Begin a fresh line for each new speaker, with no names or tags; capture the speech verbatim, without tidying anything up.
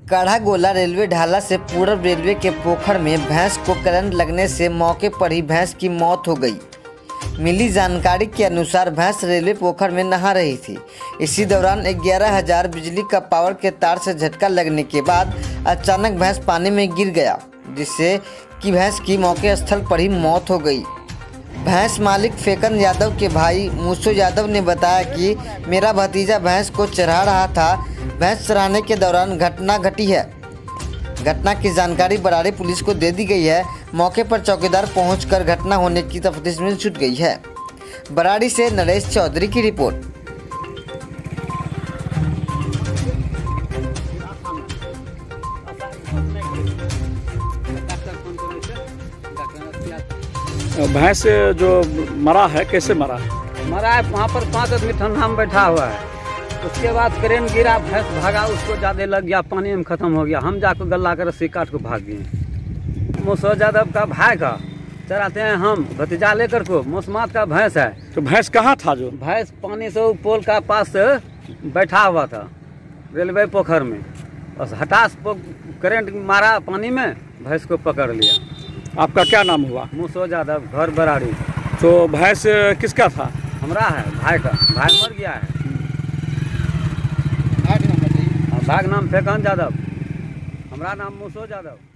Kadhagola railway ढाला से पूर्व रेलवे के पोखर में भैंस को करंट लगने से मौके पर ही भैंस की मौत हो गई। मिली जानकारी के अनुसार भैंस रेलवे पोखर में नहा रही थी। इसी दौरान ग्यारह हजार बिजली का पावर के तार से झटका लगने के बाद अचानक भैंस पानी में गिर गया, जिससे कि भैंस की मौके स्थल पर ही मौत हो गई। भैंस मालिक फेकन यादव के भाई मूसो यादव ने बताया कि मेरा भतीजा भैंस को चढ़ा रहा था। भैंस चराने के दौरान घटना घटी है। घटना की जानकारी बराड़ी पुलिस को दे दी गई है। मौके पर चौकीदार पहुंचकर घटना होने की तफ्तीश में जुट गई है। बराड़ी से नरेश चौधरी की रिपोर्ट।
भैंस जो मरा है कैसे मरा है?
मरा है वहाँ पर पांच आदमी ठंडा में बैठा हुआ है। उसके बाद करेंट गिरा, भैंस भागा, उसको ज़्यादा लग गया, पानी में ख़त्म हो गया। हम जाकर गला कर रस्सी काट को भाग गए। मूसो यादव का भाई का चराते हैं हम, भतीजा लेकर को मौसमात का भैंस है।
तो भैंस कहाँ था? जो
भैंस पानी से पोल का पास बैठा हुआ था रेलवे पोखर में। बस हठास करेंट मारा पानी में, भैंस को पकड़ लिया।
आपका क्या नाम हुआ?
मूसो यादव, घर बराड़ी।
तो भैंस किसका था?
हमरा है, भाई का। भाई मर गया है। भाग नाम फेकन यादव, हमारा नाम मूसो यादव।